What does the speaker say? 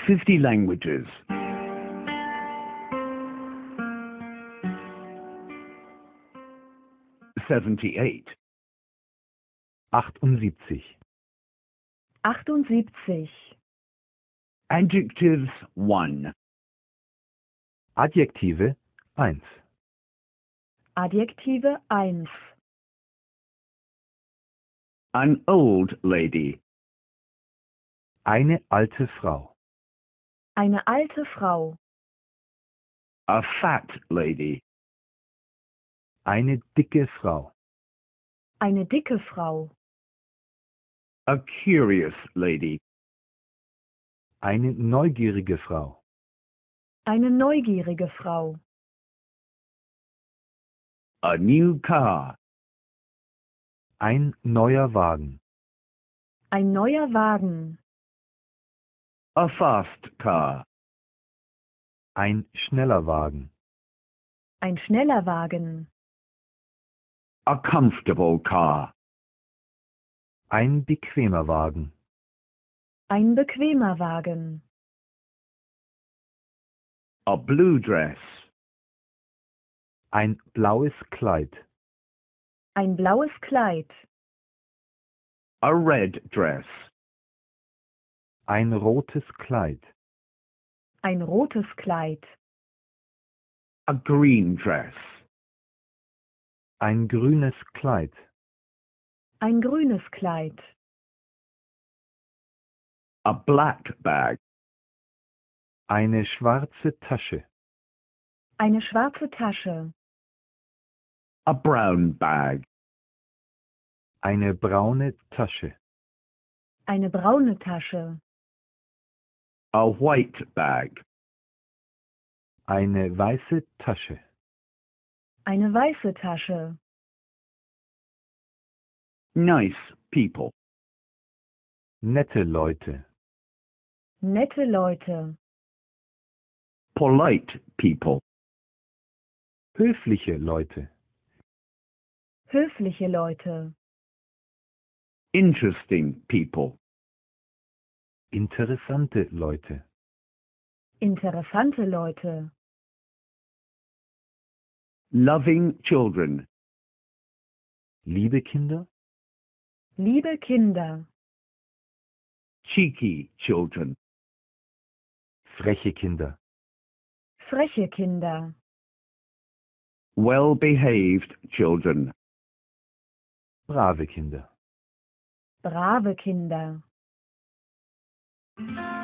50 languages. 78. 78. 78. Adjectives 1. Adjektive 1. Adjektive 1. An old lady. Eine alte Frau. Eine alte Frau. A fat lady. Eine dicke Frau. Eine dicke Frau. A curious lady. Eine neugierige Frau. Eine neugierige Frau. A new car. Ein neuer Wagen. Ein neuer Wagen. A fast car. Ein schneller Wagen. Ein schneller Wagen. A comfortable car. Ein bequemer Wagen. Ein bequemer Wagen. A blue dress. Ein blaues Kleid. Ein blaues Kleid. A red dress. Ein rotes Kleid. Ein rotes Kleid. A green dress. Ein grünes Kleid. Ein grünes Kleid. A black bag. Eine schwarze Tasche. Eine schwarze Tasche. A brown bag. Eine braune Tasche. Eine braune Tasche. A white bag. Eine weiße Tasche. Eine weiße Tasche. Nice people. Nette Leute. Nette Leute. Polite people. Höfliche Leute. Höfliche Leute. Interesting people. Interessante Leute. Interessante Leute. Loving children. Liebe Kinder. Liebe Kinder. Cheeky children. Freche Kinder. Freche Kinder. Well-behaved children. Brave Kinder. Brave Kinder.